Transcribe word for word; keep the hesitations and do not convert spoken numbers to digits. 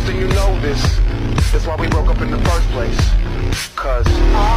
close and you know this. That's why we broke up in the first place. Cause